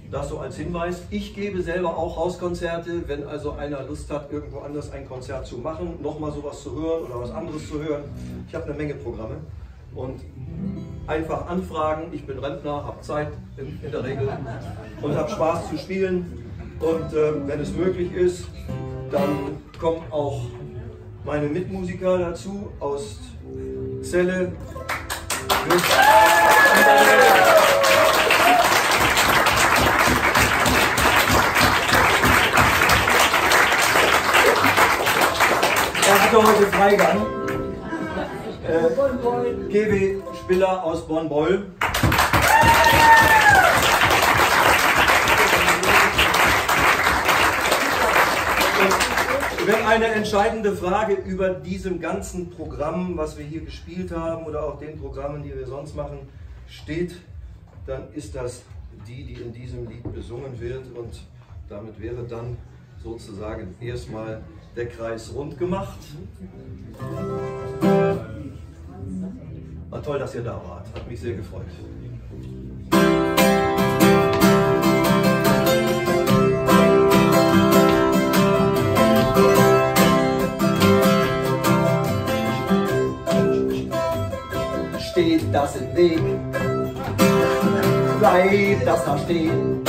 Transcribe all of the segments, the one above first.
Das so als Hinweis. Ich gebe selber auch Hauskonzerte, wenn also einer Lust hat, irgendwo anders ein Konzert zu machen, nochmal sowas zu hören oder was anderes zu hören. Ich habe eine Menge Programme und einfach anfragen. Ich bin Rentner, habe Zeit in der Regel und habe Spaß zu spielen. Und wenn es möglich ist, dann kommen auch meine Mitmusiker dazu aus Celle. Er hatte heute Freigang. GW Spiller aus Bornbeul. Wenn eine entscheidende Frage über diesem ganzen Programm, was wir hier gespielt haben oder auch den Programmen, die wir sonst machen, steht, dann ist das die in diesem Lied besungen wird und damit wäre dann sozusagen erstmal der Kreis rund gemacht. War toll, dass ihr da wart. Hat mich sehr gefreut. Steht das im Weg, bleibt das da stehen.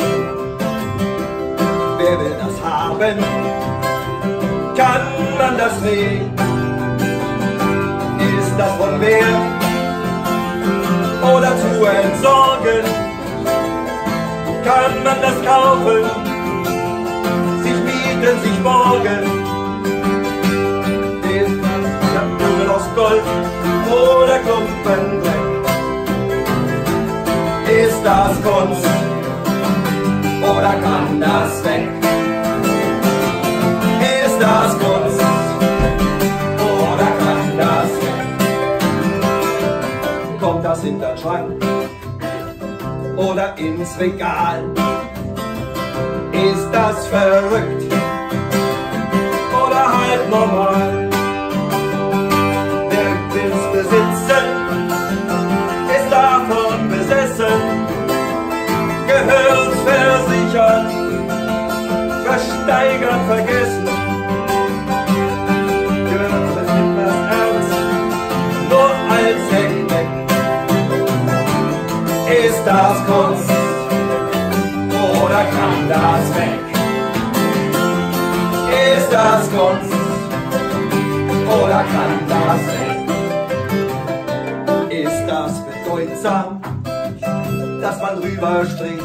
Wer will das haben? Kann man das sehen? Ist das von Wert oder zu entsorgen? Kann man das kaufen, sich mieten, sich borgen? Ist das Kugel aus Gold oder Klumpen Dreck? Ist das Kunst oder kann das weg? Ist das Kunst oder kann das weg? Kommt das in den Schrank oder ins Regal? Ist das verrückt oder halt normal? Wer will's besitzen, ist davon besessen, gehört versichert, versteigert, vergessen. Gehört es nicht mehr ernst, nur als Heck. Ist das Kunst oder kann das weg? Ist das Kunst oder kann das weg? Ist das bedeutsam, dass man drüber stricht?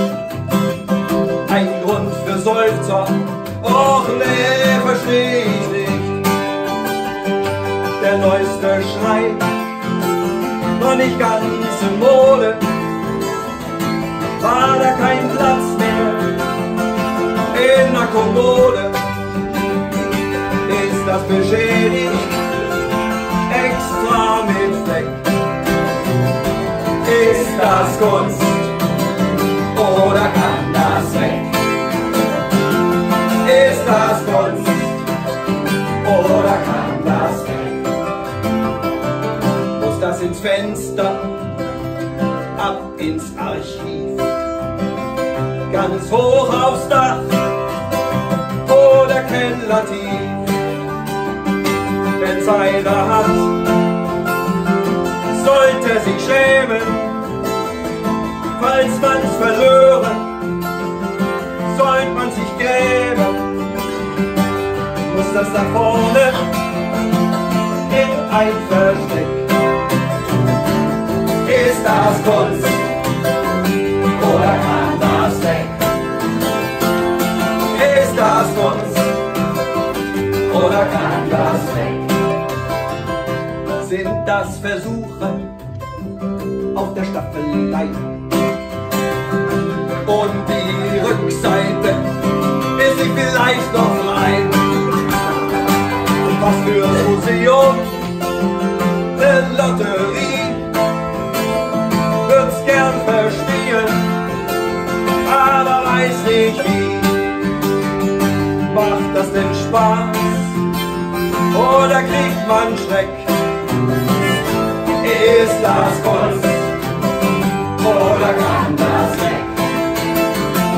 Ein Grund für Seufzer, och nee, versteh ich nicht. Der neueste Schrei, noch nicht ganz in Mode, war da kein Platz mehr in der Kommode. Ist das beschädigt, extra mit Fleck? Ist das Kunst oder kann das weg? Ist das Kunst oder kann das weg? Muss das ins Fenster, ab ins Archiv, ganz hoch aufs Dach oder kellertief? Wenn's einer hat, sollte sich schämen, falls man's verloren, sollte man sich grämen. Muss das da vorne in ein Versteck? Ist das Kunst oder kann das weg? Ist das Kunst oder kann das weg? Sind das Versuche auf der Staffelei? Und die Rückseite ist sie vielleicht noch rein? Was für's Museum, ne Lotterie, würd's gern verspielen, aber weiß nicht wie. Macht das denn Spaß oder kriegt man Schreck? Ist das Kunst oder kann das weg?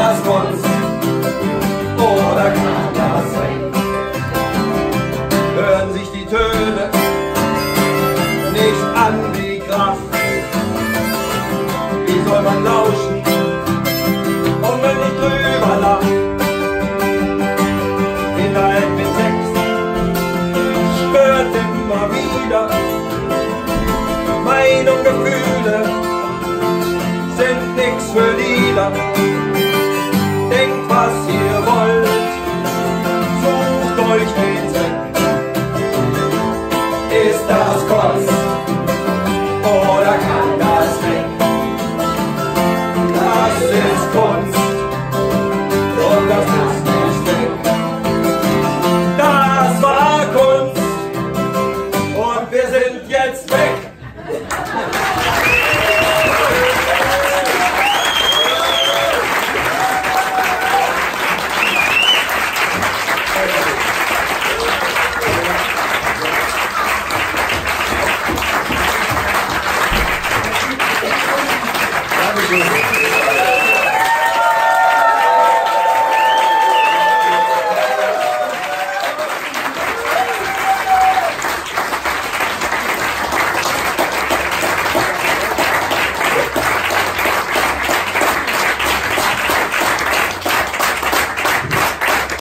das Kunst oder kann das weg? Hören sich die Töne nicht an wie Krach? Wie soll man lauschen, und wenn ich drüber lach? Inhalt mit Text spürt immer wieder. Meinung, Gefühle sind nix für Lieder. Denkt, was ihr wollt, sucht euch den Zweck. Ist das Kunst oder kann das weg? Das ist Kunst.